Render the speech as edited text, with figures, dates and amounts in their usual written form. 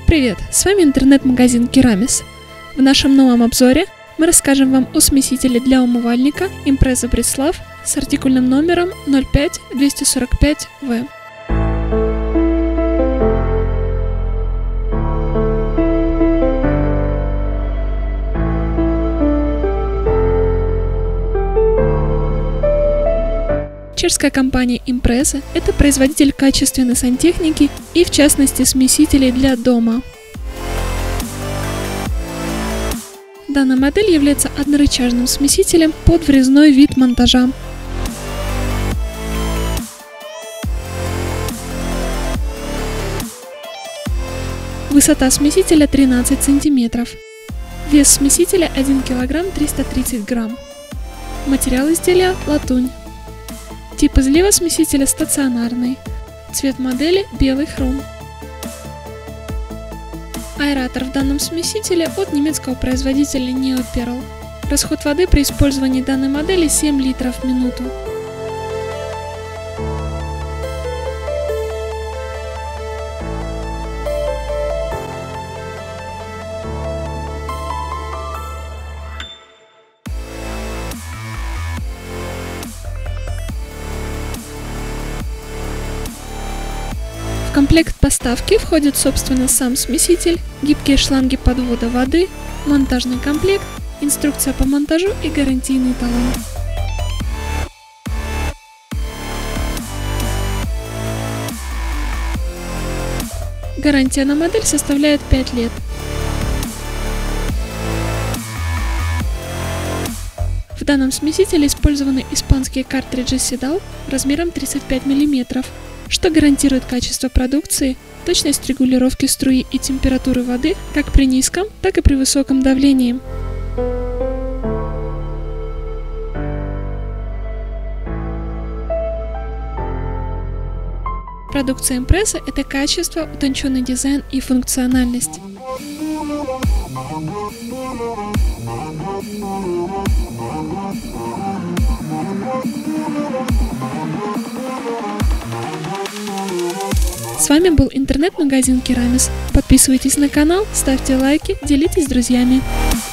Привет! С вами интернет-магазин Керамис. В нашем новом обзоре мы расскажем вам о смесителе для умывальника Impreza Bresslav с артикульным номером 05245V. Чешская компания Impreza – это производитель качественной сантехники и, в частности, смесителей для дома. Данная модель является однорычажным смесителем под врезной вид монтажа. Высота смесителя 13 см. Вес смесителя 1 кг 330 г. Материал изделия – латунь. Тип излива смесителя стационарный. Цвет модели белый хром. Аэратор в данном смесителе от немецкого производителя Neoperl. Расход воды при использовании данной модели 7 литров в минуту. В комплект поставки входит, собственно, сам смеситель, гибкие шланги подвода воды, монтажный комплект, инструкция по монтажу и гарантийный талон. Гарантия на модель составляет 5 лет. В данном смесителе использованы испанские картриджи Sidal размером 35 мм, что гарантирует качество продукции, точность регулировки струи и температуры воды как при низком, так и при высоком давлении. Продукция Impreza – это качество, утонченный дизайн и функциональность. С вами был интернет-магазин Керамис. Подписывайтесь на канал, ставьте лайки, делитесь с друзьями.